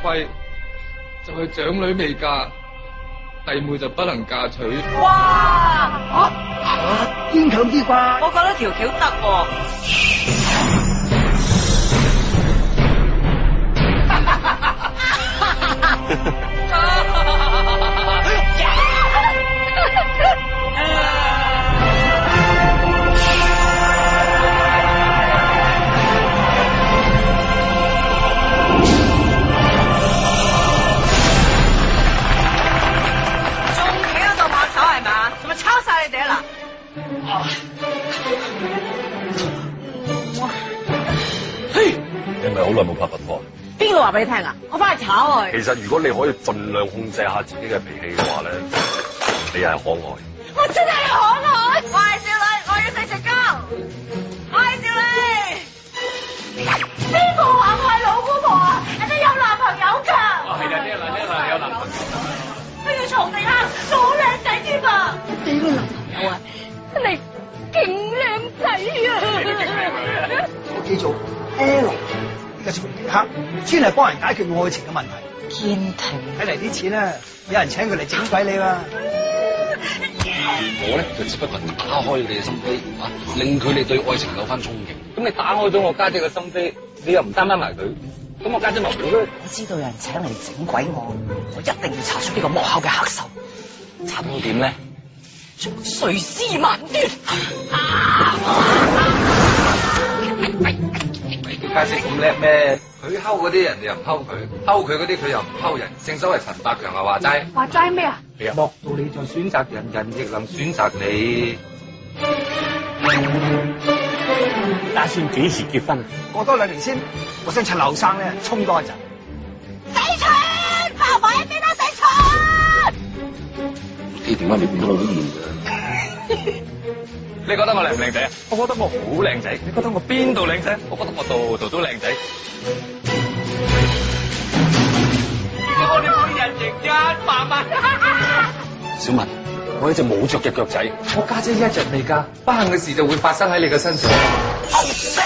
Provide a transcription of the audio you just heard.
規，就係長女未嫁，弟妹就不能嫁娶。 哇！ 堅強啲啩？ 我覺得條橋得喎。抄晒你哋啦！ 嘿，你咪好耐冇拍頻播？ 邊個話俾你聽啊？我翻去炒佢。 其實如果你可以盡量控制下自己嘅脾氣嘅話咧，你係可愛。 我真係可愛。我係少女，我要食食糕。我係少女。邊個話我係老姑婆啊？人哋有男朋友㗎。 係啊，呢個有男朋友。 佢要床地啦，仲好靚仔添啊！你個男朋友啊，你勁靚仔啊！ 我叫做 L， 呢個曹迪克，專係幫人解決愛情嘅問題。 堅挺， 睇嚟啲錢咧，有人請佢嚟整鬼你啦。 我咧就只不過打開你嘅心扉啊，令佢哋對愛情有翻憧憬。咁你打開咗我家姐嘅心扉，你又唔擔翻埋佢，咁我家姐咪冇咧。 我知道有人請嚟整鬼我一定要查出呢個幕後嘅黑手。 查到點咧？ 仲碎屍萬段。 你家姐咁叻咩？佢溝嗰啲人哋又唔溝佢，溝佢嗰啲佢又唔溝人。正所謂陳百強啊話齋。 話齋咩啊？ 莫道你在選擇人，人亦能選擇你。 打算幾時結婚啊？ 過多2年先，我想趁後生咧衝多一陣。 死蠢！跑埋一邊啦，死蠢！ 你點解你變得好悶嘅？ 你覺得我靚唔靚仔啊？我覺得我好靚仔。你覺得我邊度靚仔？我覺得我度度都靚仔。我哋每人贏100萬。 小文，我係隻冇着嘅腳仔。 我家姐一日未嫁，不幸嘅事就會發生喺你嘅身上。